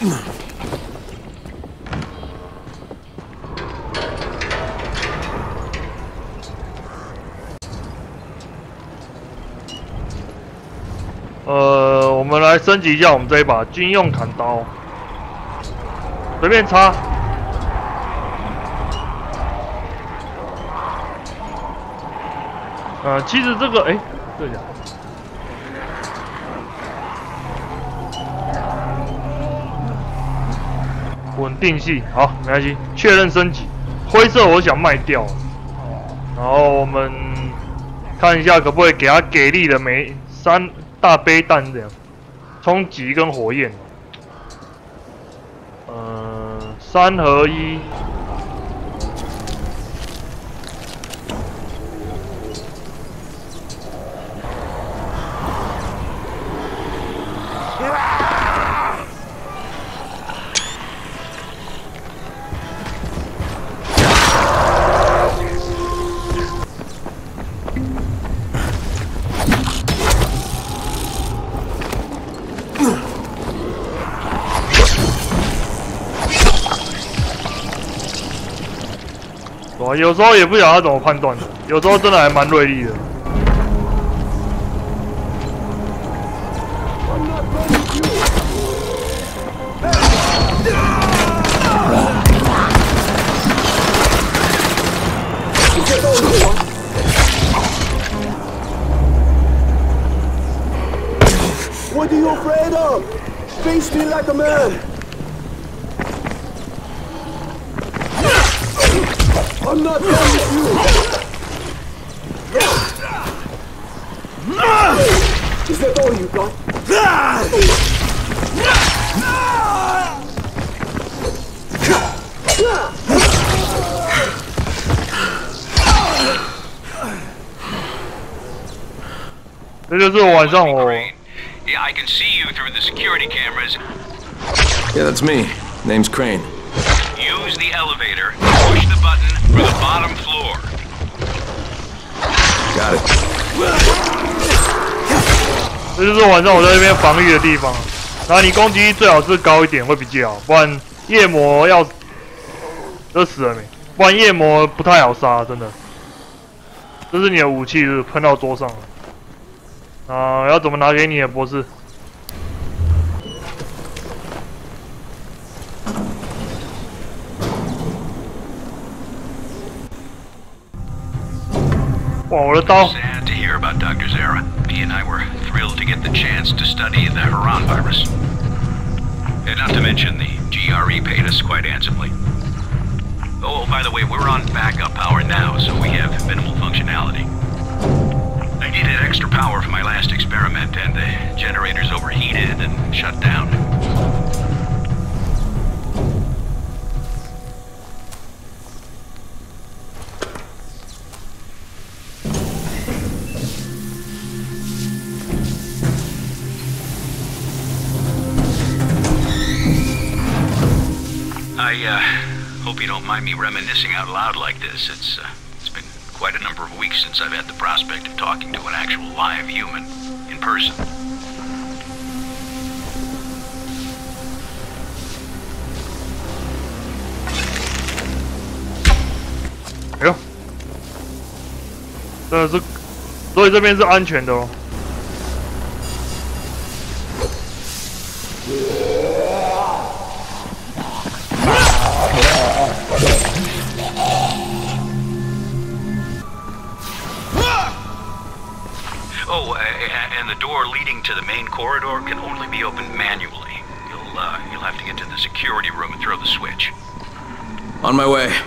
我们来升级一下我们这一把军用砍刀，随便插。其实这个，对的，稳定性好，没关系，确认升级。灰色我想卖掉，然后我们看一下可不可以给他给力的3大杯弹这样，冲击跟火焰。3合1。有时候也不晓得他怎么判断的，有时候真的还蛮锐利的。 What are you afraid of? Face me like a man. I'm not done with you! Is that all you got? 这就是晚上我。 Yeah, I can see you through the security cameras. Yeah, that's me. Name's Crane. Use the elevator. Push the button for the bottom floor. Got it. 这就是晚上我在这边防御的地方。然后你攻击力最好是高一点会比较好，不然夜魔要都死了没？不然夜魔不太好杀，真的。这是你的武器，是喷到桌上了。要怎么拿给你的博士？哇，我的刀！ Sad to hear about Dr. Zara. He and I were thrilled to get the chance to study the Haran virus. And not to mention the GRE paid us quite handsomely. Oh, by the way, we're on backup power now, so we have minimal functionality. I needed extra power for my last experiment, and the generators overheated and shut down. I hope you don't mind me reminiscing out loud like this. It's been quite a number of weeks since I've had the prospect of talking to an actual live human in person. Yo. 真的是，所以这边是安全的哦。 Oh, and the door leading to the main corridor can only be opened manually. You'll have to get to the security room and throw the switch. On my way.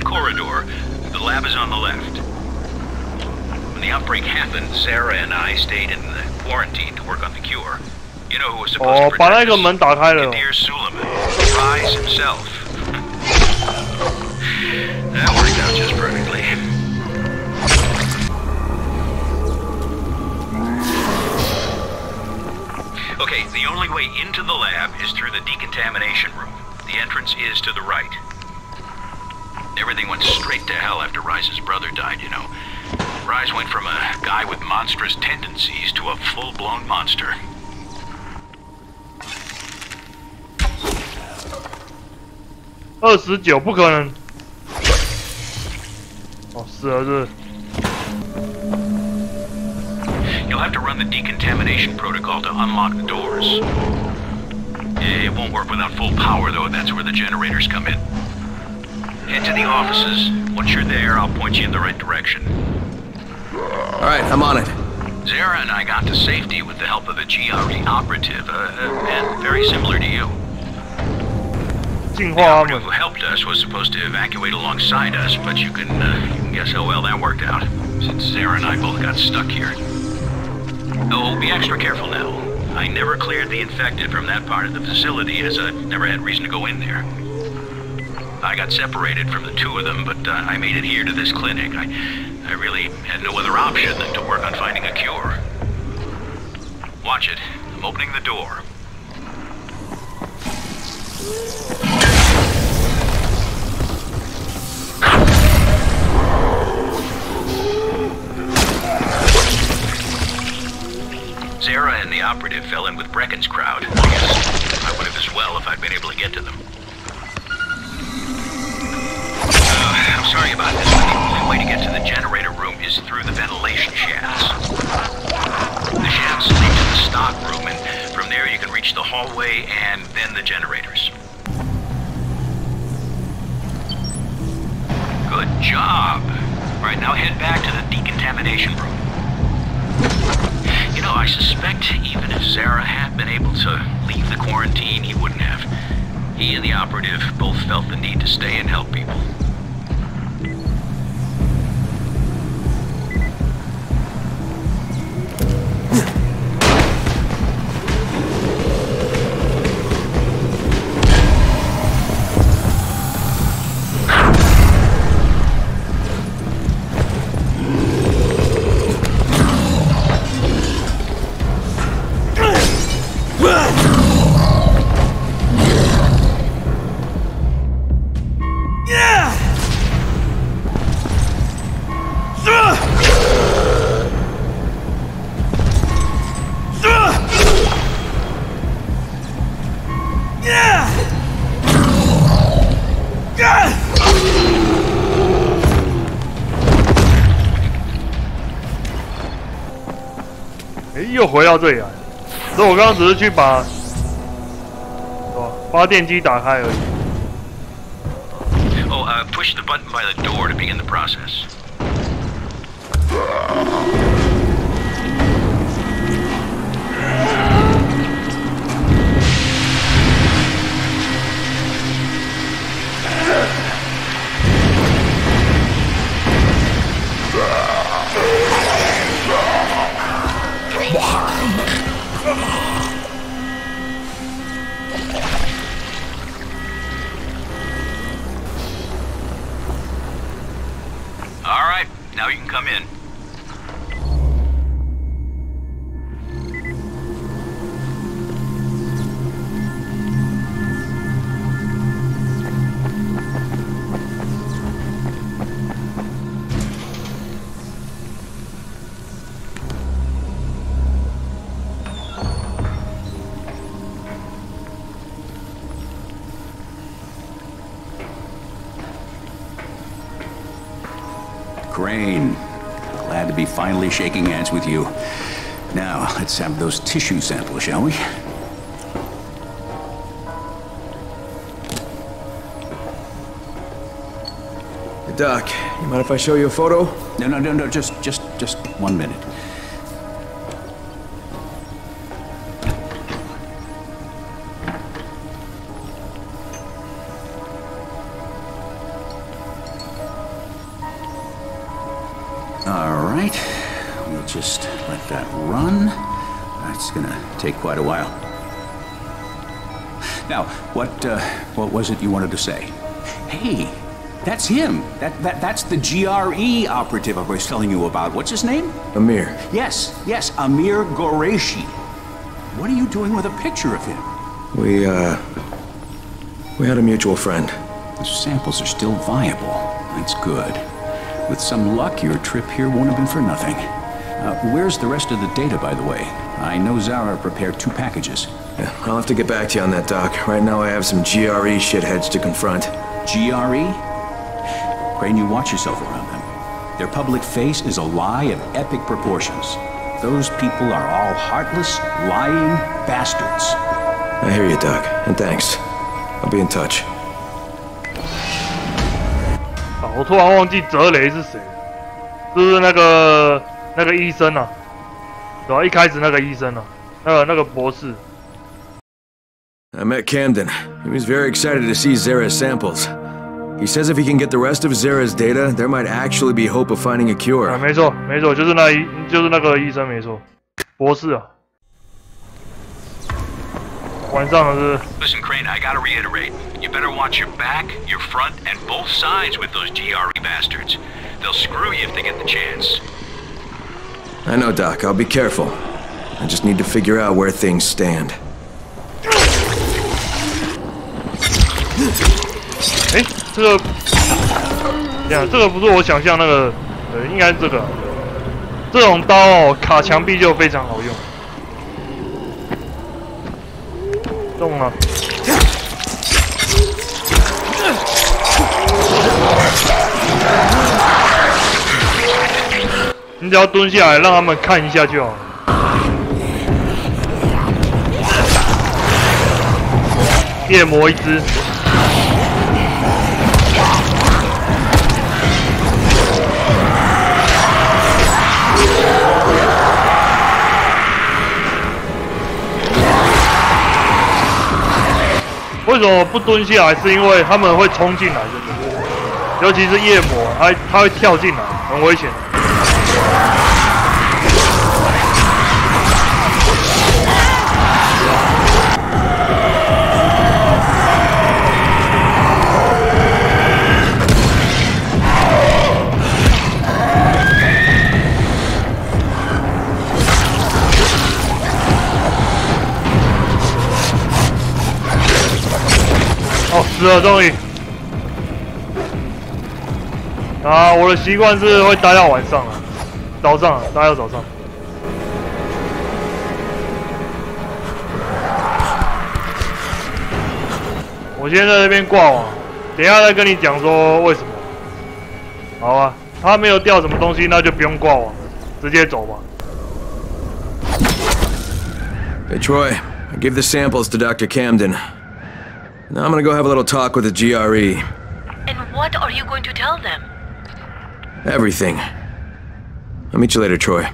corridor. The lab is on the left. When the outbreak happened, Sarah and I stayed in the quarantine to work on the cure. You know who was supposed to 把那 protect 个 us? 门打开了。 Dear Suleiman, Rise himself. That worked out just perfectly. Okay, the only way into the lab is through the decontamination room. The entrance is to the right. Everything went straight to hell after Rise's brother died, you know. Rise went from a guy with monstrous tendencies to a full-blown monster. 29不可能。哦，死了是。 You'll have to run the decontamination protocol to unlock the doors. It won't work without full power, though. That's where the generators come in. Head to the offices. Once you're there, I'll point you in the right direction. All right, I'm on it. Zara and I got to safety with the help of a GRE operative, and very similar to you. 净 The 化他 operative 们。 who helped us was supposed to evacuate alongside us, but you can guess how well that worked out, since Zara and I both got stuck here. Oh, be extra careful now. I never cleared the infected from that part of the facility, as I never had reason to go in there. I got separated from the two of them, but I made it here to this clinic. I really had no other option than to work on finding a cure. Watch it. I'm opening the door. Zara and the operative fell in with Brecken's crowd. I guess I would have as well if I'd been able to get to them. I'm sorry about this, but the only way to get to the generator room is through the ventilation shafts. The shafts lead to the stock room, and from there you can reach the hallway and then the generators. Good job. All right, now head back to the decontamination room. You know, I suspect even if Zara had been able to leave the quarantine, he wouldn't have. He and the operative both felt the need to stay and help people. 又回到这里来，所以我刚刚只是去把发电机打开而已。 Oh, push the button by the door to begin the process. All right, now you can come in. Crane, glad to be finally shaking hands with you. Now, let's have those tissue samples, shall we? Doc, you mind if I show you a photo? No, just 1 minute. All right. We'll just let that run. That's gonna take quite a while. Now, what was it you wanted to say? Hey, that's him. That's the GRE operative I was telling you about. What's his name? Amir. Yes, Amir Qureshi. What are you doing with a picture of him? We had a mutual friend. The samples are still viable. That's good. With some luck, your trip here won't have been for nothing. Where's the rest of the data, by the way? I know Zara prepared 2 packages. Yeah, I'll have to get back to you on that, Doc. Right now I have some GRE shitheads to confront. GRE? Crane, you watch yourself around them. Their public face is a lie of epic proportions. Those people are all heartless, lying bastards. I hear you, Doc, and thanks. I'll be in touch. 啊，我突然忘记泽雷是谁，就是那个医生啊，对吧？一开始那个医生啊，那个博士。 I met Camden. He was very excited to see Zara's samples. He says if he can get the rest of Zara's data, there might actually be hope of finding a cure. 啊，没错，就是那个医生，没错，博士啊。晚上是。 Listen, Crane, I gotta reiterate. You better watch your back, your front, and both sides with those GRE bastards. They'll screw you if they get the chance. I know, Doc. I'll be careful. I just need to figure out where things stand. 哎，这个，这个不是我想象那个，应该是这个。这种刀哦，卡墙壁就非常好用。动了。你只要蹲下来，让他们看一下就好了。夜魔一只。 为什么不蹲下来？是因为他们会冲进来，尤其是夜魔，他会跳进来，很危险。哦，死了，终于！啊，我的习惯是会待到晚上了，早上待到早上。我先在这边挂网，等一下再跟你讲说为什么。好啊，他没有掉什么东西，那就不用挂网了，直接走吧。 Hey, Troy. I gave the samples to Dr. Camden. Now I'm gonna go have a little talk with the GRE. And what are you going to tell them? Everything. I'll meet you later, Troy.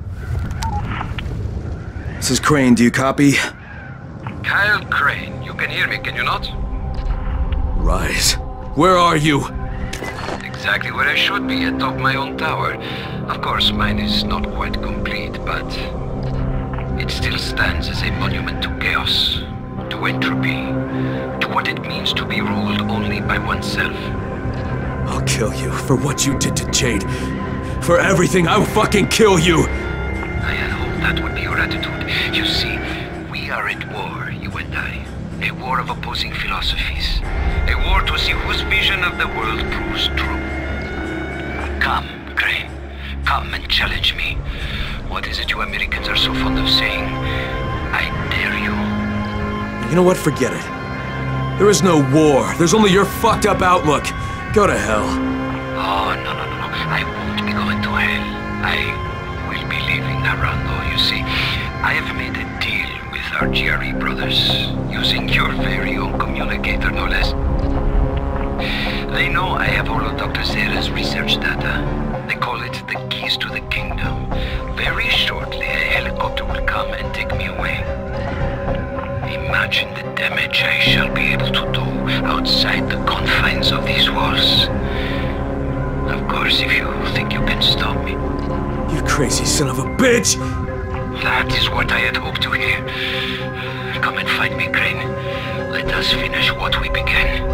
This is Crane. Do you copy? Kyle Crane. You can hear me, can you not? Rise. Where are you? Exactly where I should be, atop my own tower. Of course, mine is not quite complete, but it still stands as a monument to chaos, to entropy, to what it means to be ruled only by oneself. I'll kill you for what you did to Jade. For everything, I will fucking kill you! I had hoped that would be your attitude. You see, we are at war, you and I. A war of opposing philosophies. A war to see whose vision of the world proves true. Come, Crane. Come and challenge me. What is it you Americans are so fond of saying? I dare you. You know what? Forget it. There is no war. There's only your fucked up outlook. Go to hell. Oh, no. I won't be going to hell. I will be leaving Narando, you see. I have made a deal with our GRE brothers, using your very own communicator, no less. They know I have all of Dr. Zara's research data. They call it the keys to the kingdom. Very shortly, a helicopter will come and take me away. Imagine the damage I shall be able to do outside the confines of these walls. Of course, yours if you think you can stop me. You crazy son of a bitch! That is what I had hoped to hear. Come and find me, Crane. Let us finish what we began.